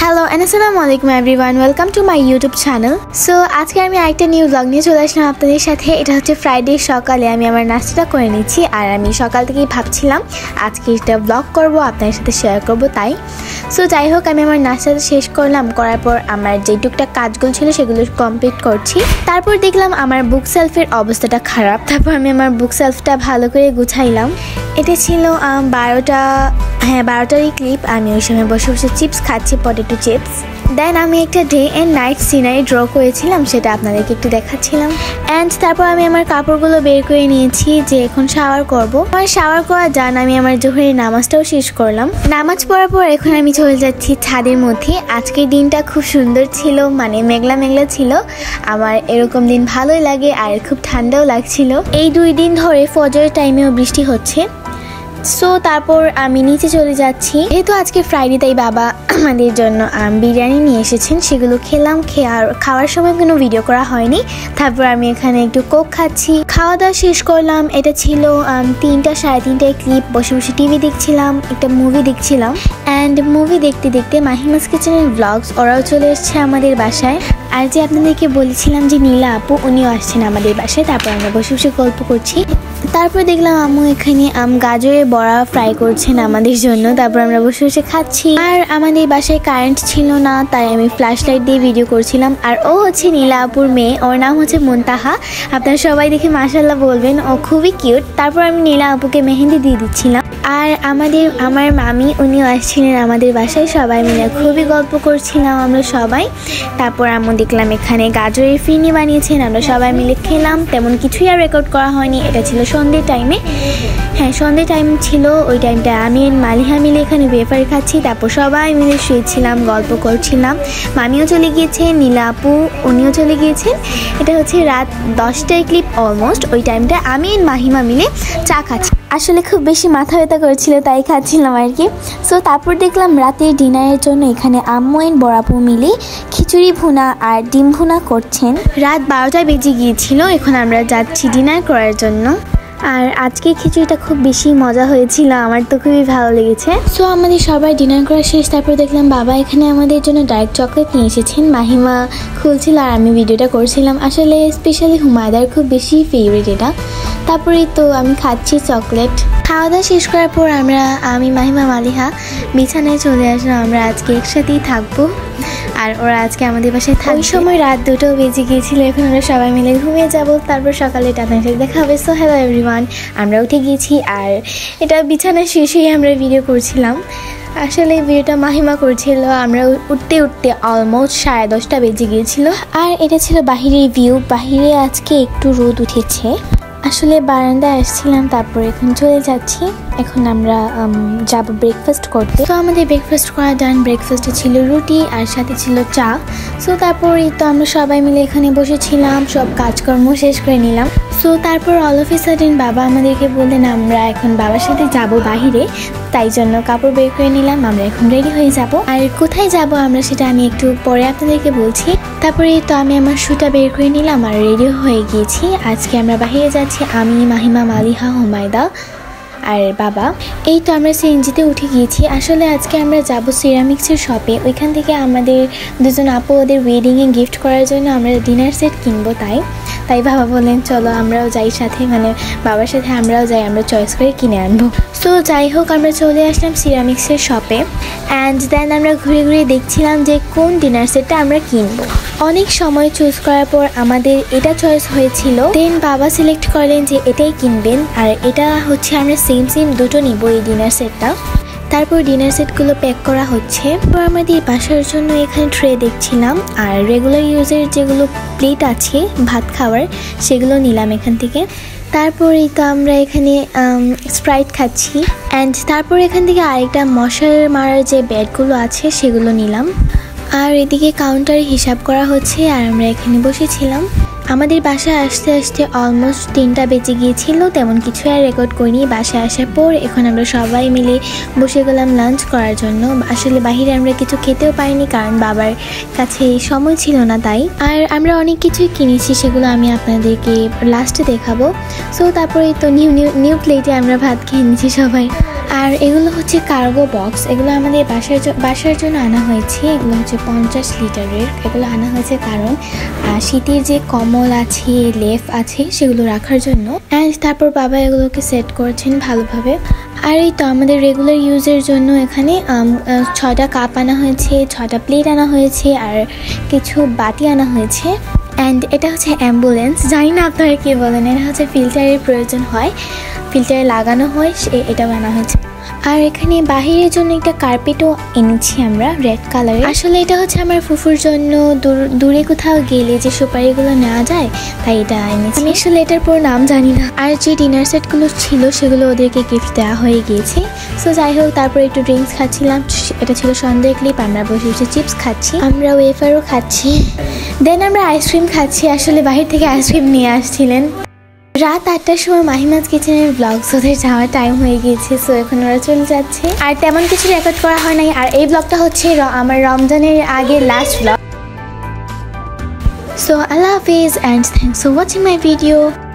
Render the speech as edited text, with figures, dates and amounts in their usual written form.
Hello আসসালামু আলাইকুম everyone, welcome to my YouTube channel. So আজকে আমি আরেকটা নিউ ব্লগ নিয়ে চলে আসলাম আপনাদের সাথে। এটা হচ্ছে ফ্রাইডে সকালে আমি আমার নাস্তাটা করে নিচ্ছি, আর আমি সকাল থেকেই ভাবছিলাম আজকে একটা ব্লগ করব, আপনাদের সাথে শেয়ার করব তাই। সো যাই হোক, আমি আমার নাস্তাটা শেষ করলাম, করার পর আমার যে টুকটাক কাজগুলো ছিল সেগুলো কমপ্লিট করছি। তারপর দেখলাম আমার বুক সেলফের অবস্থাটা খারাপ। তারপর আমি আমার বুক সেলফটা ভালো করে গুছাইলাম। এটা ছিল 12টারই ক্লিপ। আমি ওই সময় বসে বসে চিপস খাচ্ছি, পটেটো চিপস। দেন আমি একটা day and night scenery draw করেছিলাম, সেটা আপনাদেরকে একটু দেখাচ্ছিলাম। অ্যান্ড তারপর আমি আমার কাপড়গুলো বের করে নিয়েছি যে এখন শাওয়ার করব। আমার শাওয়ার করা ডান, আমি আমার জোহরের নামাজটাও শেষ করলাম। নামাজ পড়ার পর এখন আমি চলে যাচ্ছি ছাদের মধ্যে। আজকের দিনটা খুব সুন্দর ছিল, মানে মেঘলা মেঘলা ছিল। আমার এরকম দিন ভালোই লাগে, আর খুব ঠান্ডাও লাগছিল। এই 2 দিন ধরে ফজরের টাইমেও বৃষ্টি হচ্ছে। সো তারপর আমি নিচে চলে যাচ্ছি। যেহেতু আজকে ফ্রাইডে, তাই বাবা আমাদের জন্য বিরিয়ানি নিয়ে এসেছেন, সেগুলো খেলাম। খাওয়ার সময় কোনো ভিডিও করা হয়নি। তারপর আমি এখানে একটু কোক খাচ্ছি। খাওয়া দাওয়া শেষ করলাম। এটা ছিল 3টা 3:30টায় ক্লিপ। বসে বসে টিভি দেখছিলাম, একটা মুভি দেখছিলাম। অ্যান্ড মুভি দেখতে দেখতে মাহিমাস কিচেনের ব্লগস ওরাও চলে এসছে আমাদের বাসায়। আর যে আপনাদেরকে বলেছিলাম যে নীলা আপু, উনিও আসছেন আমাদের বাসায়। তারপর আমরা বসে বসে গল্প করছি। তারপর দেখলাম আম্মু এখানে গাজরের বড়া ফ্রাই করছেন আমাদের জন্য। তারপর আমরা বসে বসে খাচ্ছি। আর আমাদের বাসায় কারেন্ট ছিল না, তাই আমি ফ্ল্যাশ লাইট দিয়ে ভিডিও করছিলাম। আর ও হচ্ছে নীলা আপুর মেয়ে, ওর নাম হচ্ছে মুনতাহা। আপনারা সবাই দেখে মাশাআল্লাহ বলবেন, ও খুবই কিউট। তারপর আমি নীলা আপুকে মেহেন্দি দিয়ে দিচ্ছিলাম। আর আমার মামি, উনিও আসছিলেন আমাদের বাসায়। সবাই মিলে খুবই গল্প করছিলাম আমরা সবাই। তারপর আম্মু দেখলাম এখানে গাজরের ফিরনি বানিয়েছেন, আমরা সবাই মিলে খেলাম। তেমন কিছুই আর রেকর্ড করা হয়নি। এটা ছিল সন্ধ্যের টাইমে। হ্যাঁ, সন্ধ্যের টাইম ছিল। ওই টাইমটা আমি মালিহা মিলে এখানে ওয়েফার খাচ্ছি। তারপর সবাই মিলে শুয়েছিলাম, গল্প করছিলাম। মামিও চলে গিয়েছেন, নীলা আপু উনিও চলে গিয়েছেন। এটা হচ্ছে রাত 10টায় ক্লিপ অলমোস্ট। ওই টাইমটা আমি মাহিমা মিলে চা খাচ্ছি। আসলে খুব বেশি মাথা ব্যথা করছিল, তাই খাচ্ছিলাম আর কি। সো তারপর দেখলাম রাতের ডিনারের জন্য এখানে আম্মু এন্ড বড়াপু মিলে খিচুড়ি ভুনা আর ডিম ভুনা করছেন। রাত 12টা বেজে গিয়েছিল। এখন আমরা যাচ্ছি ডিনার করার জন্য। আর আজকে খিচুড়িটা খুব বেশি মজা হয়েছিল, আমার তো খুবই ভালো লেগেছে। সো আমাদের সবাই ডিনার করা শেষ। তারপর দেখলাম বাবা এখানে আমাদের জন্য ডার্ক চকলেট নিয়ে এসেছেন। মাহিমা খুলছিল আর আমি ভিডিওটা করছিলাম। আসলে স্পেশালি হুমায়দার খুব বেশি ফেভারিট এটা। তারপরে তো আমি খাচ্ছি চকলেট। খাওয়া দাওয়া শেষ করার পর আমি মাহিমা মালিহা বিছানায় চলে আসলাম। আমরা আজকে একসাথেই থাকবো, আর ওরা আজকে আমাদের বাসায় থাকবে। ওই সময় রাত 2টো বেজে গিয়েছিল। এখন আমরা সবাই মিলে ঘুমিয়ে যাব। তারপর সকালে এটা আপনাদের সাথে দেখা হবে। সো হ্যালো এভরিওয়ান, আমরা উঠে গিয়েছি। আর এটা বিছানায় শুয়ে আমরা ভিডিও করছিলাম। আসলে ভিডিওটা মাহিমা করছিল। আমরা উঠতে উঠতে অলমোস্ট 10:30টা বেজে গিয়েছিল। আর এটা ছিল বাহিরের ভিউ। বাহিরে আজকে একটু রোদ উঠেছে। আসলে বারান্দায় আসছিলাম, তারপর এখন চলে যাচ্ছি। এখন আমরা যাব ব্রেকফাস্ট করতে। তো আমাদের ব্রেকফাস্ট করা ডান। ব্রেকফাস্টে ছিল রুটি আর সাথে ছিল চা। সো তারপরই তো আমরা সবাই মিলে এখানে বসেছিলাম, সব কাজকর্ম শেষ করে নিলাম। সো তারপর অল অফ এ সাডেন বাবা আমাদেরকে বললেন আমরা এখন বাবার সাথে যাব বাহিরে। তাই জন্য কাপড় বের করে নিলাম, আমরা এখন রেডি হয়ে যাব। আর কোথায় যাব আমরা সেটা আমি একটু পরে আপনাদেরকে বলছি। তারপরে তো আমি আমার শুটা বের করে নিলাম আর রেডি হয়ে গিয়েছি। আজকে আমরা বাহিরে যাচ্ছি, আমি, মাহিমা, মালিহা, হুমায়দা আর বাবা। এই তো আমরা সিএনজিতে উঠে গিয়েছি। আসলে আজকে আমরা যাব সিরামিক্সের শপে। ওইখান থেকে আমাদের দুজন আপু ওদের ওয়েডিংয়ে গিফট করার জন্য আমরা ডিনার সেট কিনবো। তাই বাবা বললেন চলো আমরাও যাই সাথে, মানে বাবার সাথে আমরাও যাই, আমরা চয়েস করে কিনে আনবো। সো যাই হোক, আমরা চলে আসলাম সিরামিক্সের শপে। অ্যান্ড দেন আমরা ঘুরে ঘুরে দেখছিলাম যে কোন ডিনার সেটটা আমরা কিনবো। অনেক সময় চুজ করার পর আমাদের এটা চয়েস হয়েছিল। দেন বাবা সিলেক্ট করলেন যে এটাই কিনবেন। আর এটা হচ্ছে আমরা সেম দুটো নিব এই ডিনার সেটটা। তারপর ডিনার সেটগুলো প্যাক করা হচ্ছে। তো আমাদের বাসার জন্য এখানে ট্রে দেখছিলাম, আর রেগুলার ইউজের যেগুলো প্লেট আছে ভাত খাওয়ার, সেগুলো নিলাম এখান থেকে। তারপরেই তো আমরা এখানে স্প্রাইট খাচ্ছি। অ্যান্ড তারপর এখান থেকে আরেকটা মশার মারার যে ব্যাটগুলো আছে সেগুলো নিলাম। আর এদিকে কাউন্টারে হিসাব করা হচ্ছে, আর আমরা এখানে বসেছিলাম। আমাদের বাসায় আসতে আসতে অলমোস্ট 3টা বেজে গিয়েছিল। তেমন কিছু আর রেকর্ড করিনি। বাসায় আসার পর এখন আমরা সবাই মিলে বসে গেলাম লাঞ্চ করার জন্য। আসলে বাহিরে আমরা কিছু খেতেও পাইনি, কারণ বাবার কাছে সময় ছিল না তাই। আর আমরা অনেক কিছুই কিনেছি, সেগুলো আমি আপনাদেরকে লাস্টে দেখাবো। সো তারপরে তো নিউ প্লেটে আমরা ভাত খেয়ে নিয়েছি সবাই। আর আর এগুলো হচ্ছে কার্গো বক্স, এগুলো আমাদের বাসার জন্য আনা হয়েছে। এগুলো হচ্ছে 50 লিটারের। এগুলো আনা হয়েছে কারণ শীতের যে কম্বল আছে, লেপ আছে, সেগুলো রাখার জন্য। অ্যান্ড তারপর বাবা এগুলোকে সেট করেছেন ভালোভাবে। আর এই তো আমাদের রেগুলার ইউজের জন্য এখানে 6টা কাপ আনা হয়েছে, 6টা প্লেট আনা হয়েছে, আর কিছু বাটি আনা হয়েছে। অ্যান্ড এটা হচ্ছে অ্যাম্বুলেন্স, জানি না আপনারা কী বলেন, এটা হচ্ছে ফিল্টারের প্রয়োজন হয়, ফিল্টারে লাগানো হয়, এটাও আনা হয়েছে। আর এখানে বাহিরের জন্য একটা কার্পেটও এনেছি আমরা, রেড কালারের। আসলে এটা হচ্ছে আমার ফুফুর জন্য দূরে কোথাও গেলে যে সুপারিগুলো নেওয়া যায়, তাই এটা এনেছি। আমি আসলে এটার পুরো নাম জানি না। আর যে ডিনার সেটগুলো ছিল সেগুলো ওদেরকে গিফট দেওয়া হয়ে গিয়েছে। সো যাই হোক, তারপর একটু ড্রিঙ্কস খাচ্ছিলাম। এটা ছিল সন্ধ্যের ক্লিপ। আমরা বসে বসে চিপস খাচ্ছি, আমরা ওয়েফারও খাচ্ছি, দেন আমরা আইসক্রিম খাচ্ছি। আসলে বাহির থেকে আইসক্রিম নিয়ে আসছিলেন। রাত 8টার সময় মাহিমাজ কিচেনের ব্লগস ওদের যাওয়ার টাইম হয়ে গিয়েছে। সো এখন ওরা চলে যাচ্ছে, আর তেমন কিছু রেকর্ড করা হয় নাই। আর এই ব্লগটা হচ্ছে আমার রমজানের আগে লাস্ট ব্লগ। সো আল্লাহ হাফিজ and thanks for watching my video.